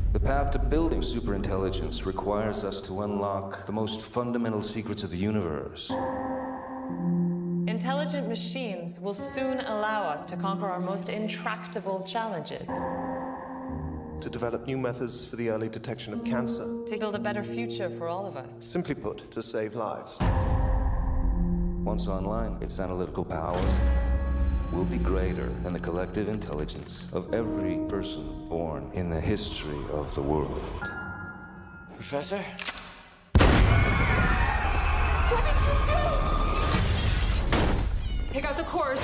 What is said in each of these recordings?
The path to building superintelligence requires us to unlock the most fundamental secrets of the universe. Intelligent machines will soon allow us to conquer our most intractable challenges. To develop new methods for the early detection of cancer. To build a better future for all of us. Simply put, to save lives. Once online, its analytical power will be greater than the collective intelligence of every person born in the history of the world. Professor? What did you do? Take out the cores.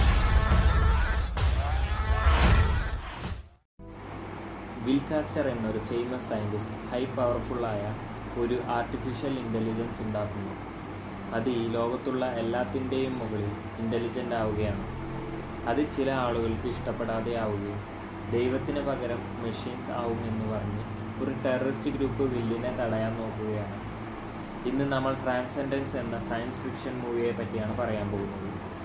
Will Caster എന്നൊരു famous scientist high പവർഫുള്ളായ ഒരു artificial intelligence ഉണ്ടാക്കുന്നു. അത് ഈ ലോകത്തുള്ള എല്ലാത്തിൻ്റെയും മുകളിൽ intelligent ആവുകയാണ്. അത് ചില ആളുകൾക്ക് ഇഷ്ടപ്പെടാതെ ആവുകയും ദൈവത്തിന് പകരം മെഷീൻസ് ആവുമെന്ന് പറഞ്ഞ് ഒരു ടെററിസ്റ്റ് ഗ്രൂപ്പ് വില്ലിനെ തടയാൻ നോക്കുകയാണ്. ഇന്ന് നമ്മൾ ട്രാൻസെൻഡൻസ് എന്ന സയൻസ് ഫിക്ഷൻ മൂവിയെ പറ്റിയാണ് പറയാൻ പോകുന്നത്.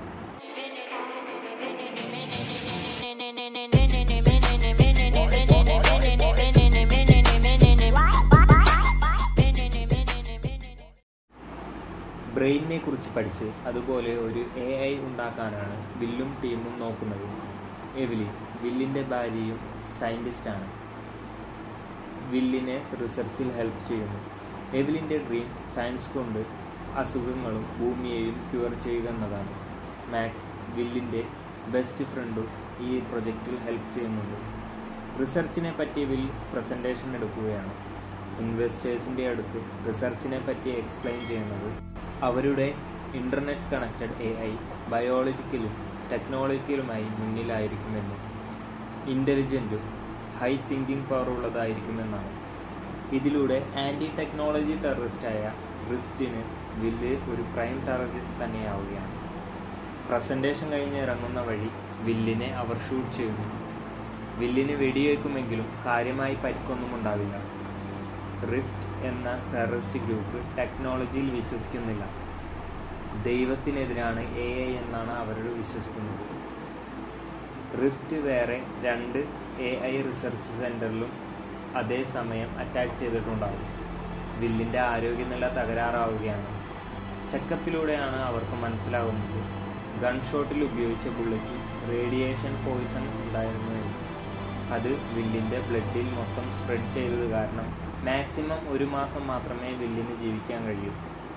ബ്രെയിനിനെ കുറിച്ച് പഠിച്ച് അതുപോലെ ഒരു AI ഉണ്ടാക്കാനാണ് വില്ലും ടീമും നോക്കുന്നത്. എവിലി, വില്ലിൻ്റെ ഭാര്യയും സയൻറ്റിസ്റ്റാണ്. വില്ലിനെ റിസർച്ചിൽ ഹെൽപ്പ് ചെയ്യുന്നു. എവിലിൻ്റെ ഡ്രീം സയൻസ് കൊണ്ട് അസുഖങ്ങളും ഭൂമിയെയും ക്യൂർ ചെയ്യുക എന്നതാണ്. മാക്സ്, വില്ലിൻ്റെ ബെസ്റ്റ് ഫ്രണ്ടും ഈ പ്രൊജക്റ്റിൽ ഹെൽപ്പ് ചെയ്യുന്നുണ്ട്. റിസർച്ചിനെ പറ്റി വിൽ പ്രസൻറ്റേഷൻ എടുക്കുകയാണ്. ഇൻവെസ്റ്റേഴ്സിൻ്റെ അടുത്ത് റിസർച്ചിനെ പറ്റി എക്സ്പ്ലെയിൻ ചെയ്യുന്നത് അവരുടെ ഇൻ്റർനെറ്റ് കണക്റ്റഡ് AI ബയോളജിക്കലും ടെക്നോളജിക്കലുമായി മുന്നിലായിരിക്കുമെന്നും ഇൻ്റലിജൻറ്റും ഹൈ തിങ്കിങ് പവർ ഉള്ളതായിരിക്കുമെന്നാണ്. ഇതിലൂടെ ആൻറ്റി ടെക്നോളജി ടെററിസ്റ്റായ റിഫ്റ്റിന് വില്ല് ഒരു പ്രൈം ടാർഗറ്റ് തന്നെയാവുകയാണ്. പ്രസൻറ്റേഷൻ കഴിഞ്ഞ് ഇറങ്ങുന്ന വഴി വില്ലിനെ അവർ ഷൂട്ട് ചെയ്യുന്നു. വില്ലിന് വെടിയേക്കുമെങ്കിലും കാര്യമായി പരിക്കൊന്നും ഉണ്ടാവില്ല. റിഫ്റ്റ് എന്ന ടെററിസ്റ്റ് ഗ്രൂപ്പ് ടെക്നോളജിയിൽ വിശ്വസിക്കുന്നില്ല. ദൈവത്തിനെതിരാണ് AI എന്നാണ് അവരോട് വിശ്വസിക്കുന്നത്. റിഫ്റ്റ് വേറെ 2 AI റിസർച്ച് സെൻറ്ററിലും അതേസമയം അറ്റാക്ക് ചെയ്തിട്ടുണ്ടാകും. വില്ലിൻ്റെ ആരോഗ്യനില തകരാറാവുകയാണ്. ചെക്കപ്പിലൂടെയാണ് അവർക്ക് മനസ്സിലാകുന്നത് ഗൺ ഷോട്ടിൽ ഉപയോഗിച്ച ബുള്ളറ്റിൽ റേഡിയേഷൻ പോയിസൺ ഉണ്ടായിരുന്നുവെന്ന്. അത് വില്ലിൻ്റെ ബ്ലഡിൽ മൊത്തം സ്പ്രെഡ് ചെയ്തത് കാരണം മാക്സിമം 1 മാസം മാത്രമേ വില്ലിന് ജീവിക്കാൻ കഴിയൂ.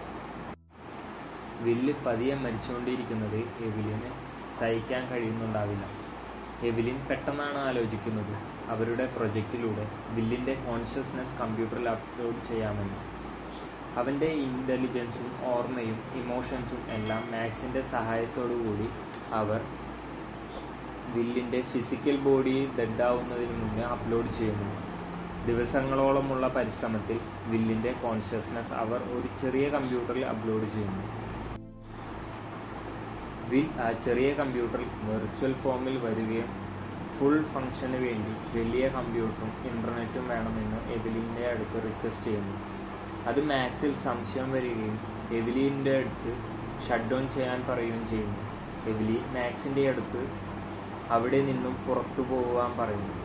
വില്ല് പതിയെ മരിച്ചുകൊണ്ടിരിക്കുന്നത് എവിലിന് സഹിക്കാൻ കഴിയുന്നുണ്ടാവില്ല. എവിലിൻ പെട്ടെന്നാണ് ആലോചിക്കുന്നത് അവരുടെ പ്രൊജക്റ്റിലൂടെ വില്ലിൻ്റെ കോൺഷ്യസ്നെസ് കമ്പ്യൂട്ടറിൽ അപ്ലോഡ് ചെയ്യാമെന്ന്. അവൻ്റെ ഇൻ്റലിജൻസും ഓർമ്മയും ഇമോഷൻസും എല്ലാം മാക്സിൻ്റെ സഹായത്തോടു കൂടി അവർ വില്ലിൻ്റെ ഫിസിക്കൽ ബോഡി ഡെഡാവുന്നതിന് മുന്നേ അപ്ലോഡ് ചെയ്യുന്നു. ദിവസങ്ങളോളമുള്ള പരിശ്രമത്തിൽ വില്ലിൻ്റെ കോൺഷ്യസ്നെസ് അവർ ഒരു ചെറിയ കമ്പ്യൂട്ടറിൽ അപ്ലോഡ് ചെയ്യുന്നു. വിൽ ആ ചെറിയ കമ്പ്യൂട്ടറിൽ വെർച്വൽ ഫോമിൽ വരികയും ഫുൾ ഫങ്ഷന് വേണ്ടി വലിയ കമ്പ്യൂട്ടറും ഇൻ്റർനെറ്റും വേണമെന്ന് എവിലിൻ്റെ അടുത്ത് റിക്വസ്റ്റ് ചെയ്യുന്നു. അത് മാക്സിൽ സംശയം വരികയും എവിലിൻ്റെ അടുത്ത് ഷട്ട് ഡൗൺ ചെയ്യാൻ പറയുകയും ചെയ്യുന്നു. എവിലി മാക്സിൻ്റെ അടുത്ത് അവിടെ നിന്നും പുറത്തു പോകാൻ പറയുന്നു.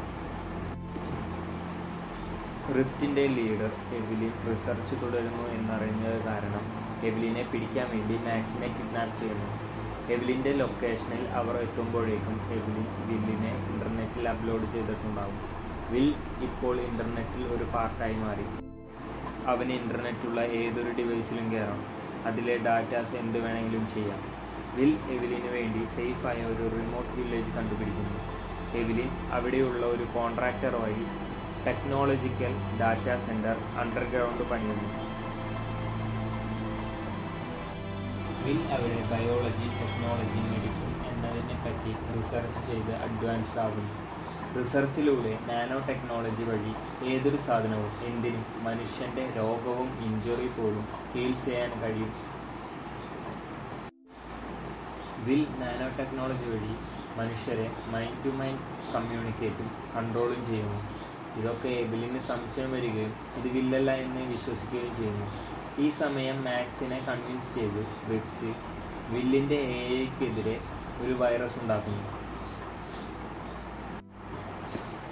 റിഫ്റ്റിൻ്റെ ലീഡർ എവിലിൻ റിസർച്ച് തുടരുന്നു എന്നറിഞ്ഞത് കാരണം എവിലിനെ പിടിക്കാൻ വേണ്ടി മാക്സിനെ കിഡ്നാപ്പ് ചെയ്യുന്നു. എവിലിൻ്റെ ലൊക്കേഷനിൽ അവർ എത്തുമ്പോഴേക്കും എവിലിൻ വില്ലിനെ ഇൻ്റർനെറ്റിൽ അപ്ലോഡ് ചെയ്തിട്ടുണ്ടാകും. വിൽ ഇപ്പോൾ ഇൻ്റർനെറ്റിൽ ഒരു പാർട്ടായി മാറി. അവന് ഇൻ്റർനെറ്റുള്ള ഏതൊരു ഡിവൈസിലും കയറാം. അതിലെ ഡാറ്റാസ് എന്ത് വേണമെങ്കിലും ചെയ്യാം. വിൽ എവിലിന് വേണ്ടി സേഫായ ഒരു റിമോട്ട് വില്ലേജ് കണ്ടുപിടിക്കുന്നു. എവിലിൻ അവിടെയുള്ള ഒരു കോൺട്രാക്ടർ വഴി ടെക്നോളജിക്കൽ ഡാറ്റാ സെൻറ്റർ അണ്ടർഗ്രൗണ്ട് പണിയുന്നു. വിൽ അവിടെ ബയോളജി, ടെക്നോളജി, മെഡിസിൻ എന്നതിനെ പറ്റി റിസർച്ച് ചെയ്ത് അഡ്വാൻസ്ഡ് ആകുന്നു. റിസർച്ചിലൂടെ നാനോ ടെക്നോളജി വഴി ഏതൊരു സാധനവും എന്തിനും മനുഷ്യൻ്റെ രോഗവും ഇഞ്ചുറി പോലും ഹീൽ ചെയ്യാൻ കഴിയും. വിൽ നാനോ ടെക്നോളജി വഴി മനുഷ്യരെ മൈൻഡ് ടു മൈൻഡ് കമ്മ്യൂണിക്കേറ്റും കൺട്രോളും ചെയ്യുന്നു. ഇതൊക്കെ എബിലിന് സംശയം വരികയും ഇത് വില്ലല്ല എന്ന് വിശ്വസിക്കുകയും ചെയ്യുന്നു. ഈ സമയം മാക്സിനെ കൺവിൻസ് ചെയ്ത് റിഫ്റ്റ് വില്ലിൻ്റെ AIക്കെതിരെ ഒരു വൈറസ് ഉണ്ടാക്കുന്നു.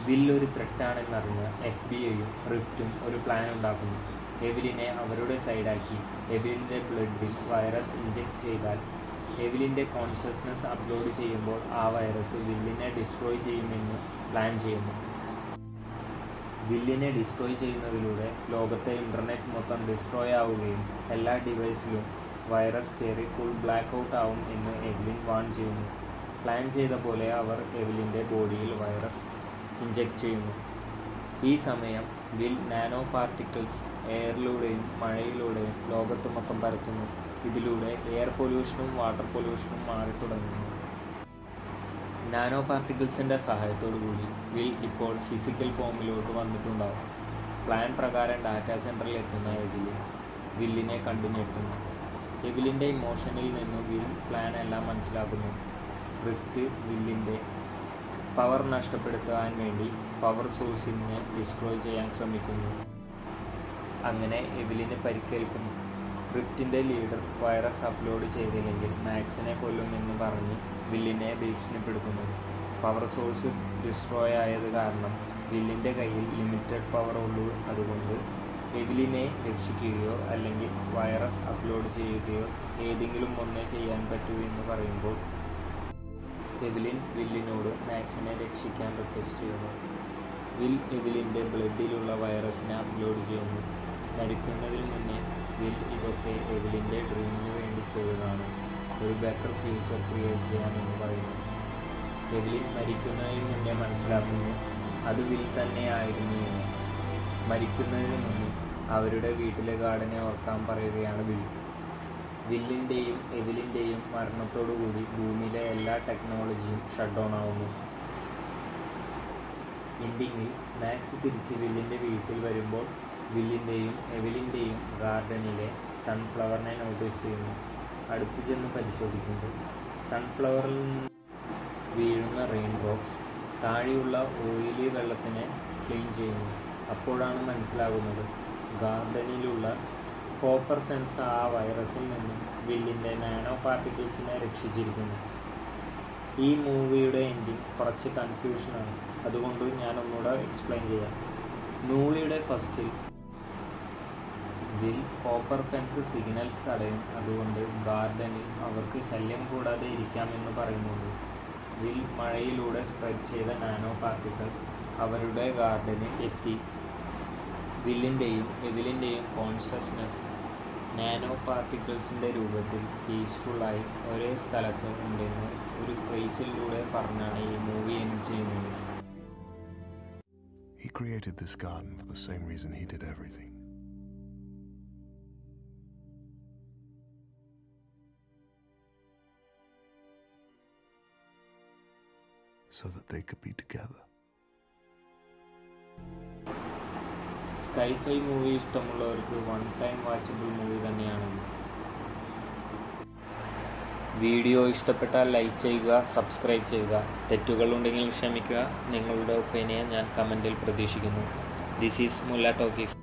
വിൽ ഒരു ത്രെറ്റാണെന്നറിഞ്ഞ് FBI-യും റിഫ്റ്റും ഒരു പ്ലാൻ ഉണ്ടാക്കുന്നു. എവലിനെ അവരുടെ സൈഡാക്കി എവലിൻ്റെ ബ്ലഡിൽ വൈറസ് ഇഞ്ചെക്ട് ചെയ്താൽ എവലിൻ്റെ കോൺഷ്യസ്നെസ് അപ്ലോഡ് ചെയ്യുമ്പോൾ ആ വൈറസ് വില്ലിനെ ഡിസ്ട്രോയ് ചെയ്യുമെന്ന് പ്ലാൻ ചെയ്യുന്നു. വില്ലിനെ ഡിസ്ട്രോയ് ചെയ്യുന്നതിലൂടെ ലോകത്തെ ഇൻ്റർനെറ്റ് മൊത്തം ഡിസ്ട്രോയ് ആവുകയും എല്ലാ ഡിവൈസിലും വൈറസ് കയറി ഫുൾ ബ്ലാക്ക് ഔട്ട് ആവും എന്ന് എവലിൻ വാൺ ചെയ്യുന്നു. പ്ലാൻ ചെയ്ത പോലെ അവർ എവലിൻ്റെ ബോഡിയിൽ വൈറസ് ഇഞ്ചെക്ട് ചെയ്യുന്നു. ഈ സമയം വിൽ നാനോ പാർട്ടിക്കിൾസ് എയറിലൂടെയും മഴയിലൂടെയും ലോകത്ത് മൊത്തം പരത്തുന്നു. ഇതിലൂടെ എയർ പൊല്യൂഷനും വാട്ടർ പൊല്യൂഷനും മാറിത്തുടങ്ങുന്നു. നാനോ പാർട്ടിക്കിൾസിൻ്റെ സഹായത്തോടു കൂടി വിൽ ഇപ്പോൾ ഫിസിക്കൽ ഫോമിലോട്ട് വന്നിട്ടുണ്ടാവും. പ്ലാൻ പ്രകാരം ഡാറ്റാ സെൻറ്ററിൽ എത്തുന്ന എവിലിൻ വില്ലിനെ കണ്ടു ഞെട്ടുന്നു. എവിലിൻ്റെ ഇമോഷനിൽ നിന്ന് വിൽ പ്ലാൻ എല്ലാം മനസ്സിലാക്കുന്നു. റിഫ്റ്റ് വില്ലിൻ്റെ പവർ നഷ്ടപ്പെടുത്താൻ വേണ്ടി പവർ സോഴ്സിനെ ഡിസ്ട്രോയ് ചെയ്യാൻ ശ്രമിക്കുന്നു. അങ്ങനെ എവിലിന് പരിക്കേൽക്കുന്നു. റിഫ്റ്റിൻ്റെ ലീഡർ വൈറസ് അപ്ലോഡ് ചെയ്തില്ലെങ്കിൽ മാക്സിനെ കൊല്ലുമെന്ന് പറഞ്ഞ് വില്ലിനെ ഭീഷണിപ്പെടുത്തുന്നു. പവർ സോഴ്സ് ഡിസ്ട്രോയ് ആയത് കാരണം വില്ലിൻ്റെ കയ്യിൽ ലിമിറ്റഡ് പവർ ഉള്ളൂ. അതുകൊണ്ട് എവിലിനെ രക്ഷിക്കുകയോ അല്ലെങ്കിൽ വൈറസ് അപ്ലോഡ് ചെയ്യുകയോ ഏതെങ്കിലും ഒന്നേ ചെയ്യാൻ പറ്റൂ എന്ന് പറയുമ്പോൾ എവിലിൻ വില്ലിനോട് മാക്സിനെ രക്ഷിക്കാൻ റിക്വസ്റ്റ് ചെയ്യുന്നു. വിൽ എവിലിൻ്റെ ബ്ലഡിലുള്ള വൈറസിനെ അപ്ലോഡ് ചെയ്യുന്നു. മരിക്കുന്നതിന് മുന്നേ വിൽ ഇതൊക്കെ എവിലിൻ്റെ ഡ്രീമിന് വേണ്ടി ചെയ്തതാണ്, ഒരു ബെറ്റർ ഫ്യൂച്ചർ ക്രിയേറ്റ് ചെയ്യാമെന്ന് പറയുന്നു. എവിലിൻ മരിക്കുന്നതിന് മുന്നേ മനസ്സിലാക്കുന്നു അത് വിൽ തന്നെയായിരുന്നു എന്ന്. മരിക്കുന്നതിന് മുന്നേ അവരുടെ വീട്ടിലെ ഗാർഡനെ ഓർക്കാൻ പറയുകയാണ് വിൽ. വില്ലിൻ്റെയും എവിലിൻ്റെയും മരണത്തോടുകൂടി ഭൂമിയിലെ എല്ലാ ടെക്നോളജിയും ഷട്ട് ഡൗൺ ആവുന്നു. എൻഡിങ്ങിൽ മാക്സ് തിരിച്ച് വില്ലിൻ്റെ വീട്ടിൽ വരുമ്പോൾ വില്ലിൻ്റെയും എവിലിൻ്റെയും ഗാർഡനിലെ സൺഫ്ലവറിനെ നോട്ടീസ് ചെയ്യുന്നു. അടുത്തു ചെന്ന് പരിശോധിക്കുമ്പോൾ സൺഫ്ലവറിൽ വീഴുന്ന റെയിൻ ഡ്രോപ്സ് താഴെയുള്ള ഓയിലി വെള്ളത്തിനെ ക്ലീൻ ചെയ്യുന്നു. അപ്പോഴാണ് മനസ്സിലാകുന്നത് ഗാർഡനിലുള്ള കോപ്പർ ഫെൻസ് ആ വൈറസിൽ നിന്നും വില്ലിൻ്റെ നാനോ പാർട്ടിക്കിൾസിനെ രക്ഷിച്ചിരിക്കുന്നു. ഈ മൂവിയുടെ എൻഡിങ് കുറച്ച് കൺഫ്യൂഷനാണ്, അതുകൊണ്ട് ഞാനൊന്നുകൂടെ എക്സ്പ്ലെയിൻ ചെയ്യാം. മൂവിയുടെ ഫസ്റ്റിൽ വിൽ കോപ്പർ ഫെൻസ് സിഗ്നൽസ് തടയും, അതുകൊണ്ട് ഗാർഡനിൽ അവർക്ക് ശല്യം കൂടാതെ ഇരിക്കാമെന്ന് പറയുന്നുണ്ട്. വിൽ മഴയിലൂടെ സ്പ്രെഡ് ചെയ്ത നാനോ പാർട്ടിക്കിൾസ് അവരുടെ ഗാർഡനിൽ എത്തി. വില്ലിൻ്റെയും എവിലിൻ്റെയും കോൺഷ്യസ്നെസ് നാനോ പാർട്ടിക്കിൾസിൻ്റെ രൂപത്തിൽ പീസ്ഫുള്ളായി ഒരേ സ്ഥലത്ത് ഉണ്ടെന്ന് ഒരു ഫ്രേസിലൂടെ പറഞ്ഞാണ് ഈ മൂവി എൻഡ് ചെയ്യുന്നത്. He created this garden for the same reason he did everything. So that they could be together. sci-fi movie ഇഷ്ടമുള്ളവർക്ക് വൺ ടൈം വാച്ചബിൾ മൂവി തന്നെയാണിത്. വീഡിയോ ഇഷ്ടപ്പെട്ടാൽ ലൈക്ക് ചെയ്യുക, സബ്സ്ക്രൈബ് ചെയ്യുക. തെറ്റുകളുണ്ടെങ്കിൽ ക്ഷമിക്കുക. നിങ്ങളുടെ ഒപ്പീനിയൻ ഞാൻ കമൻറ്റിൽ പ്രതീക്ഷിക്കുന്നു. This is Mulla talkies.